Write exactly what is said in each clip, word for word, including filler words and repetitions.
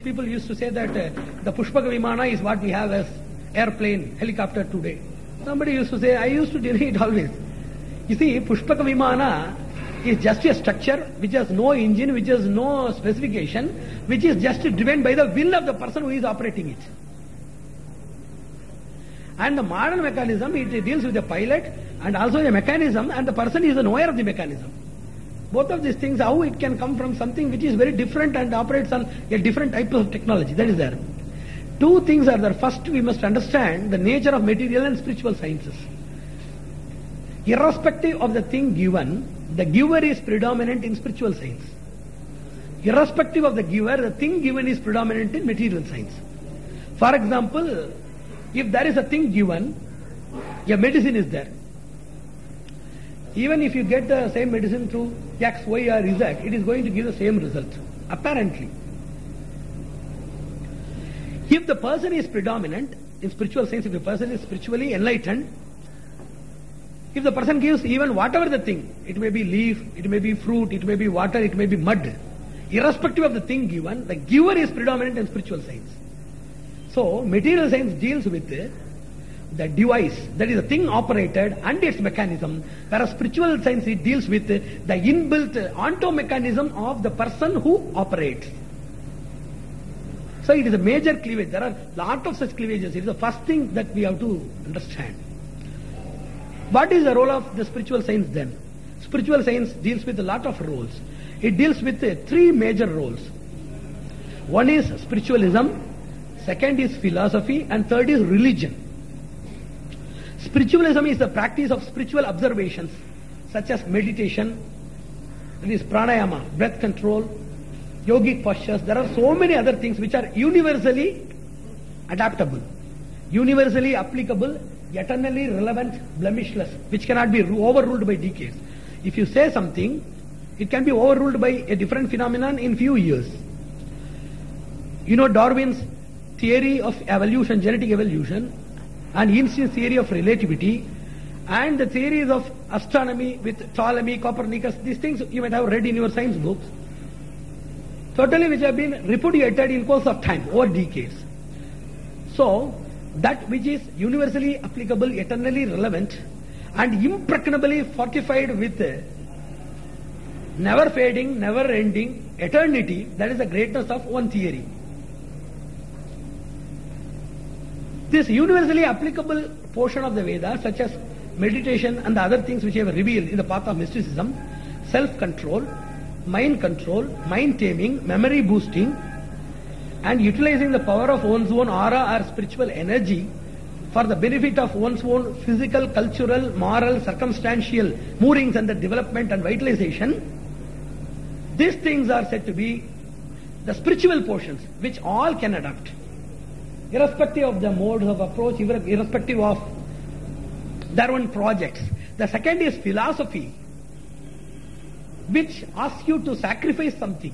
people used to say that uh, the Pushpaka Vimana is what we have as airplane, helicopter today. Somebody used to say, I used to deny it always. You see, Pushpaka Vimana is just a structure which has no engine, which has no specification, which is just driven by the will of the person who is operating it. And the modern mechanism, it deals with the pilot and also a mechanism, and the person is the knower of the mechanism. Both of these things, how it can come from something which is very different and operates on a different type of technology, that is there. Two things are there. First, we must understand the nature of material and spiritual sciences. Irrespective of the thing given, the giver is predominant in spiritual science. Irrespective of the giver, the thing given is predominant in material science. For example, if there is a thing given, a medicine is there. Even if you get the same medicine through X, Y or Z, it is going to give the same result, apparently. If the person is predominant in spiritual science, if the person is spiritually enlightened, if the person gives even whatever the thing, it may be leaf, it may be fruit, it may be water, it may be mud, irrespective of the thing given, the giver is predominant in spiritual science. So, material science deals with the, the device, that is the thing operated and its mechanism, whereas spiritual science it deals with the, the inbuilt onto mechanism of the person who operates. So it is a major cleavage. There are lot of such cleavages. It is the first thing that we have to understand. What is the role of the spiritual science then? Spiritual science deals with a lot of roles. It deals with uh, three major roles. One is spiritualism, second is philosophy, and third is religion. Spiritualism is the practice of spiritual observations, such as meditation, that is pranayama, breath control, yogic postures. There are so many other things which are universally adaptable, universally applicable, eternally relevant, blemishless, which cannot be overruled by decades. If you say something, it can be overruled by a different phenomenon in few years. You know Darwin's theory of evolution, genetic evolution, and Einstein's theory of relativity, and the theories of astronomy with Ptolemy, Copernicus, these things you might have read in your science books, totally which have been repudiated in course of time, over decades. So, that which is universally applicable, eternally relevant, and impregnably fortified with never fading, never ending eternity, that is the greatness of one theory. This universally applicable portion of the Vedas, such as meditation and the other things which I have revealed in the path of mysticism, self-control, mind control, mind taming, memory boosting, and utilizing the power of one's own aura or spiritual energy for the benefit of one's own physical, cultural, moral, circumstantial moorings and the development and vitalization, these things are said to be the spiritual portions which all can adopt, irrespective of the modes of approach, irrespective of their own projects. The second is philosophy, which asks you to sacrifice something.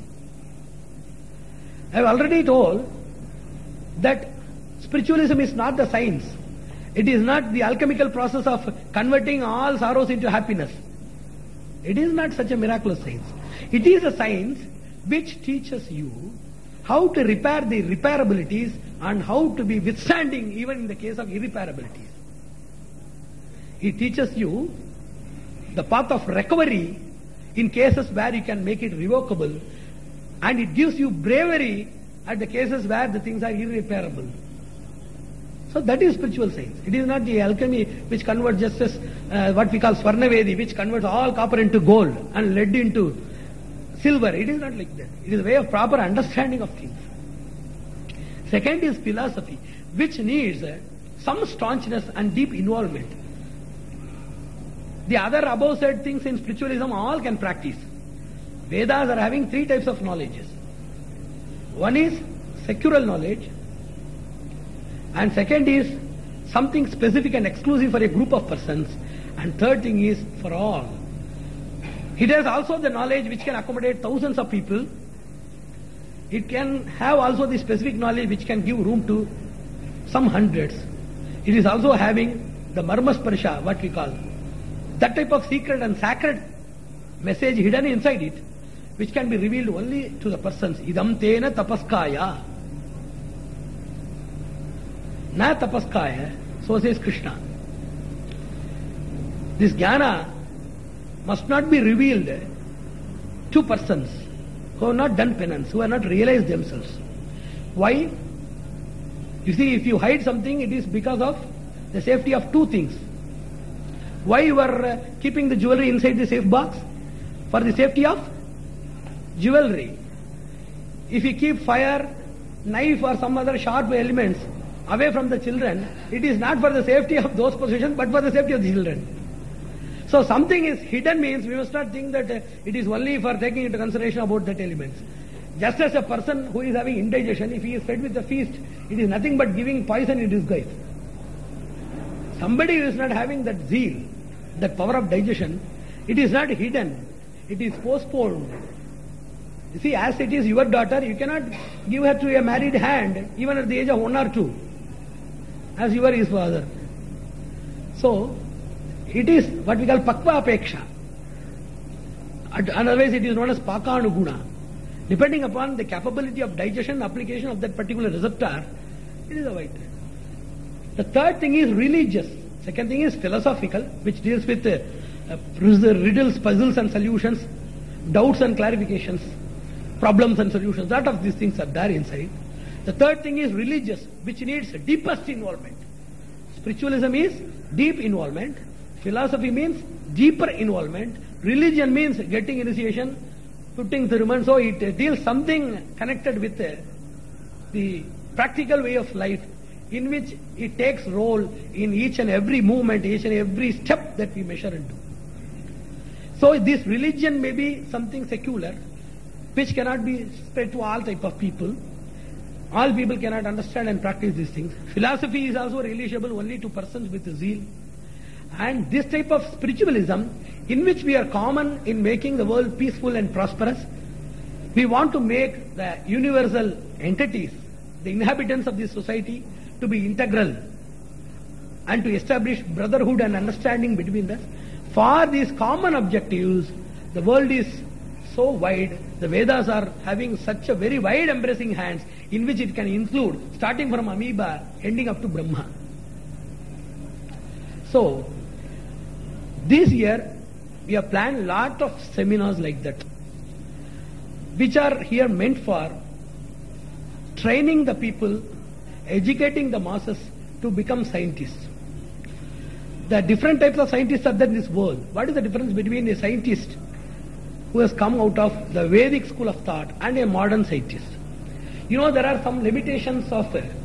I have already told that spiritualism is not the science. It is not the alchemical process of converting all sorrows into happiness. It is not such a miraculous science. It is a science which teaches you how to repair the repairabilities and how to be withstanding even in the case of irreparabilities. It teaches you the path of recovery in cases where you can make it revocable, and it gives you bravery at the cases where the things are irreparable. So that is spiritual science. It is not the alchemy which converts just as uh, what we call Swarnavedi, which converts all copper into gold and lead into silver. It is not like that. It is a way of proper understanding of things. Second is philosophy, which needs uh, some staunchness and deep involvement. The other above said things in spiritualism all can practice. Vedas are having three types of knowledges. One is secular knowledge, and second is something specific and exclusive for a group of persons, and third thing is for all. It has also the knowledge which can accommodate thousands of people. It can have also the specific knowledge which can give room to some hundreds. It is also having the marmasparsha, what we call, that type of secret and sacred message hidden inside it, which can be revealed only to the persons. Idam tena tapaskaya. Na tapaskaya, so says Krishna. This jnana must not be revealed to persons who have not done penance, who have not realized themselves. Why? You see, if you hide something, it is because of the safety of two things. Why you are uh, keeping the jewelry inside the safe box? For the safety of jewelry. If you keep fire, knife or some other sharp elements away from the children, it is not for the safety of those possessions, but for the safety of the children. So something is hidden means we must not think that uh, it is only for taking into consideration about that elements. Just as a person who is having indigestion, if he is fed with a feast, it is nothing but giving poison in disguise. Somebody who is not having that zeal, that power of digestion, it is not hidden, it is postponed. You see, as it is your daughter, you cannot give her to a married hand, even at the age of one or two, as you are his father. So, it is what we call pakva apeksha. Otherwise it is known as pakanuguna. Depending upon the capability of digestion, application of that particular receptor, it is a vital. The third thing is religious. Second thing is philosophical, which deals with uh, uh, riddles, puzzles and solutions, doubts and clarifications, problems and solutions. A lot of these things are there inside. The third thing is religious, which needs deepest involvement. Spiritualism is deep involvement. Philosophy means deeper involvement. Religion means getting initiation, putting ceremony. So it uh, deals something connected with uh, the practical way of life, in which it takes role in each and every movement, each and every step that we measure into. So this religion may be something secular, which cannot be spread to all type of people. All people cannot understand and practice these things. Philosophy is also relatable only to persons with zeal. And this type of spiritualism, in which we are common in making the world peaceful and prosperous, we want to make the universal entities, the inhabitants of this society, to be integral and to establish brotherhood and understanding between us. For these common objectives, the world is so wide, the Vedas are having such a very wide embracing hands in which it can include, starting from amoeba, ending up to Brahma. So, this year, we have planned a lot of seminars like that, which are here meant for training the people, educating the masses to become scientists. The different types of scientists are there in this world. What is the difference between a scientist who has come out of the Vedic school of thought and a modern scientist? You know, there are some limitations of